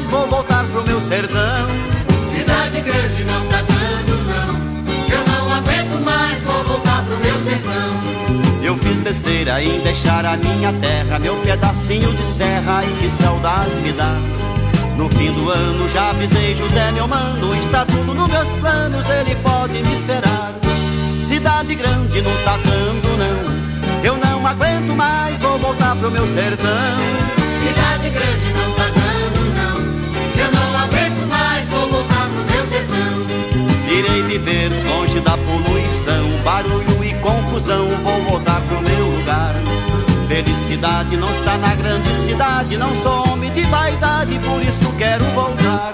vou voltar pro meu sertão. Cidade grande não tá dando não, eu não aguento mais, vou voltar pro meu sertão. Eu fiz besteira em deixar a minha terra, meu pedacinho de serra, e que saudade me dá. No fim do ano já avisei José, meu mano, está tudo nos meus planos, ele pode me esperar. Cidade grande não tá dando não, eu não aguento mais, vou voltar pro meu sertão. Cidade grande não tá dando não, eu não aguento mais, vou voltar pro meu sertão. Irei viver longe da poluição, barulho e confusão, vou voltar pro meu lugar. Felicidade não está na grande cidade, não sou homem de vaidade, por isso quero voltar.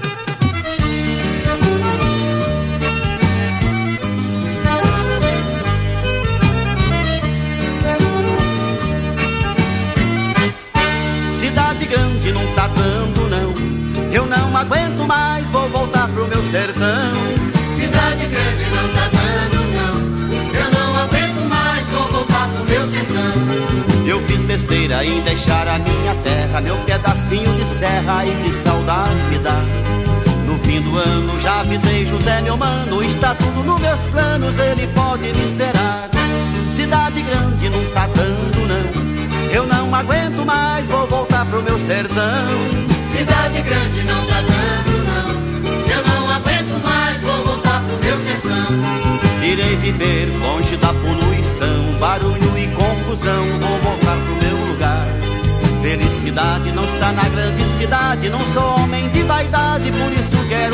Cidade grande não tá dando não, eu não aguento mais, vou voltar pro meu sertão. Cidade grande não tá dando não, eu não aguento mais, vou voltar pro meu sertão. Eu fiz besteira em deixar a minha terra, meu pedacinho de serra, e que saudade me dá. No fim do ano já avisei José, meu mano, está tudo nos meus planos, ele pode me esperar. Cidade grande não tá dando não, eu não aguento mais, vou voltar pro meu sertão. Cidade grande não tá dando não, eu não aguento mais, vou voltar pro meu sertão. Irei viver longe da poluição, barulho e confusão, vou voltar pro meu lugar. Felicidade não está na grande cidade, não sou homem de vaidade, por isso quero